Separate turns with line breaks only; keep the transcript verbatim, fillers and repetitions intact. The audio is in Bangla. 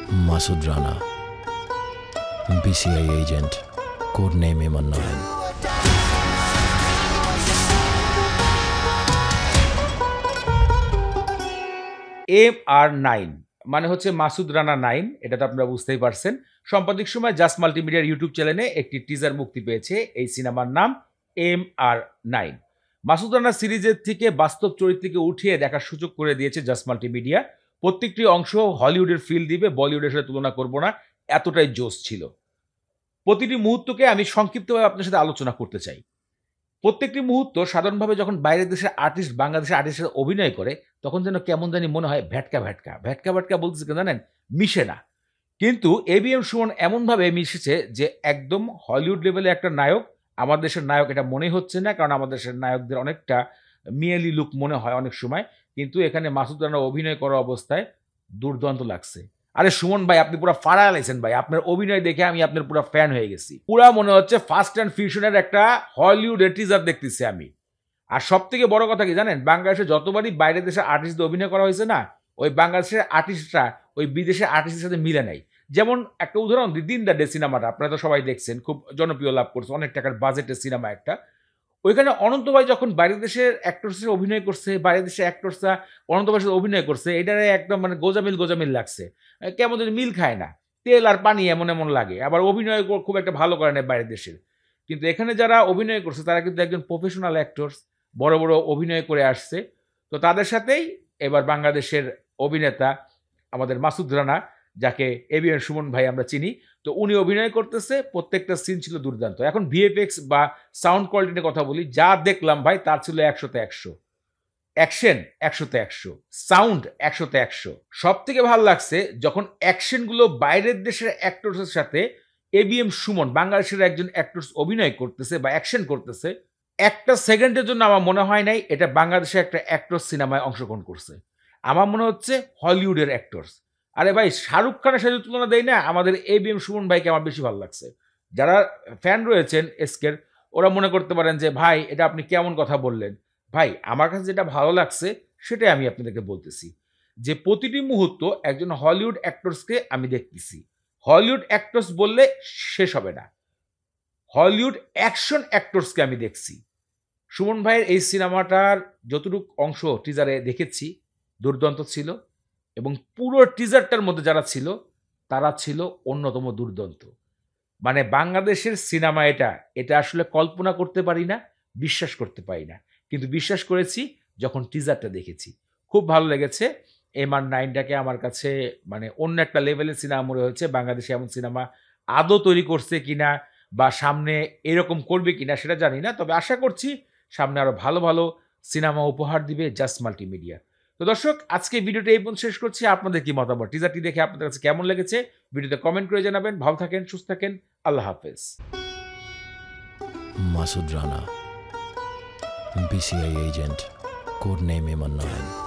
Masud Rana, B C I agent, code name M R nine.
M R nine মানে হচ্ছে মাসুদ রানা নাইন, এটা তো আপনারা বুঝতেই পারছেন। সাম্প্রতিক সময় জাজ মাল্টিমিডিয়ার ইউটিউব চ্যানেলে একটি টিজার মুক্তি পেয়েছে। এই সিনেমার নাম M R nine. Masud Rana সিরিজের থেকে বাস্তব চরিত্রকে উঠিয়ে দেখার সুযোগ করে দিয়েছে জাজ মাল্টিমিডিয়া। প্রত্যেকটি অংশ হলিউডের ফিল দিবে, বলিউডের সাথে তুলনা করব না, এতটাই জোশ ছিল। প্রতিটি মুহূর্তকে আমি সংক্ষিপ্তভাবে আপনার সাথে আলোচনা করতে চাই। প্রত্যেকটি মুহূর্ত সাধারণভাবে যখন বাইরের দেশের আর্টিস্ট বাংলাদেশের আর্টিস্টের অভিনয় করে তখন যেন কেমন জানি মনে হয় ভ্যাটকা ভ্যাটকা ভ্যাটকা ভ্যাটকা বলতেছে কেন জানেন, মিশে না। কিন্তু এবিএম সুমন এমনভাবে মিশেছে যে একদম হলিউড লেভেলে একটা নায়ক, আমাদের দেশের নায়ক এটা মনে হচ্ছে না, কারণ আমাদের দেশের নায়কদের অনেকটা মিয়ালি লুক মনে হয় অনেক সময়। কিন্তু এখানে মাসুদ রানা অভিনয় করা অবস্থায় দুর্দান্ত লাগছে। আরে সুমন ভাই, আপনি পুরো ফাড়া লাইছেন ভাই, আপনার অভিনয় দেখে আমি আপনার পুরো ফ্যান হয়ে গেছি। পুরা মনে হচ্ছে ফার্স্ট অ্যান্ড ফিউশনের একটা হলিউড টিজার দেখতেছি আমি। আর সব থেকে বড় কথা কি জানেন, বাংলাদেশে যতবারই বাইরের দেশের আর্টিস্টদের অভিনয় করা হয়েছে না, ওই বাংলাদেশের আর্টিস্টরা ওই বিদেশের আর্টিস্টের সাথে মিলে নাই। যেমন একটা উদাহরণ দিই, দিন দ্য ডে সিনেমাটা আপনারা তো সবাই দেখছেন, খুব জনপ্রিয় লাভ করছে, অনেক টাকার বাজেটের সিনেমা একটা। ওইখানে অনন্ত ভাই যখন বাইরের দেশের অ্যাক্টরসের অভিনয় করছে, বাইরের দেশের অ্যাক্টরসরা অনন্ত ভাইয়ের সাথে অভিনয় করছে, এটারে একদম মানে গোজামিল গোজামিল লাগছে, কেমন যদি মিল খায় না, তেল আর পানি এমন এমন লাগে। আবার অভিনয় খুব একটা ভালো করে না বাইরের দেশের। কিন্তু এখানে যারা অভিনয় করছে তারা কিন্তু একজন প্রফেশনাল অ্যাক্টরস, বড় বড় অভিনয় করে আসছে। তো তাদের সাথেই এবার বাংলাদেশের অভিনেতা আমাদের মাসুদ রানা, যাকে এবিএম সুমন ভাই আমরা চিনি, তো উনি অভিনয় করতেছে। প্রত্যেকটা সিন ছিল দুর্দান্ত। এখন ভিএফএক্স বা সাউন্ড কোয়ালিটির কথা বলি, যা দেখলাম ভাই তার ছিল একশোতে একশো। অ্যাকশন একশোতে একশো, সাউন্ড একশোতে একশো। সব থেকে ভালো লাগছে যখন অ্যাকশনগুলো বাইরের দেশের অ্যাক্টরসের সাথে এবিএম সুমন বাংলাদেশের একজন অ্যাক্টরস অভিনয় করতেছে বা অ্যাকশন করতেছে, একটা সেকেন্ডের জন্য আমার মনে হয় নাই এটা বাংলাদেশের একটা অ্যাক্টর সিনেমায় অংশগ্রহণ করছে। আমার মনে হচ্ছে হলিউডের অ্যাক্টরস। আরে ভাই, শাহরুখ খানের সাথে তুলনা দেয় না, আমাদের এবিএম সুমন ভাইকে আমার বেশি ভালো লাগছে। যারা ফ্যান রয়েছেন এসকের, ওরা মনে করতে পারেন যে ভাই এটা আপনি কেমন কথা বললেন। ভাই, আমার কাছে যেটা ভালো লাগছে সেটাই আমি আপনাদেরকে বলতেছি, যে প্রতিটি মুহূর্ত একজন হলিউড অ্যাক্টরসকে আমি দেখতেছি। হলিউড অ্যাক্টরস বললে শেষ হবে না, হলিউড অ্যাকশন অ্যাক্টরসকে আমি দেখছি। সুমন ভাইয়ের এই সিনেমাটার যতটুকু অংশ টিজারে দেখেছি দুর্দান্ত ছিল, এবং পুরো টিজারটার মধ্যে যারা ছিল তারা ছিল অন্যতম দুর্দান্ত। মানে বাংলাদেশের সিনেমা এটা এটা আসলে কল্পনা করতে পারি না, বিশ্বাস করতে পারি না, কিন্তু বিশ্বাস করেছি যখন টিজারটা দেখেছি। খুব ভালো লেগেছে। এম আর নাইনটাকে আমার কাছে মানে অন্য একটা লেভেলের সিনেমা মনে হয়েছে। বাংলাদেশে এমন সিনেমা আদৌ তৈরি করছে কিনা বা সামনে এরকম করবে কিনা সেটা জানি না, তবে আশা করছি সামনে আরো ভালো ভালো সিনেমা উপহার দিবে জাস্ট মাল্টিমিডিয়া। তো দর্শক, আজকে ভিডিওটা এই পর্যন্ত শেষ করছি। আপনাদের কি মতামত, টিজারটি দেখে আপনাদের কাছে কেমন লেগেছে ভিডিওতে কমেন্ট করে জানাবেন। ভালো থাকেন, সুস্থ থাকেন, আল্লাহ হাফেজ।
Masud Rana, B C I agent, code name M R nine.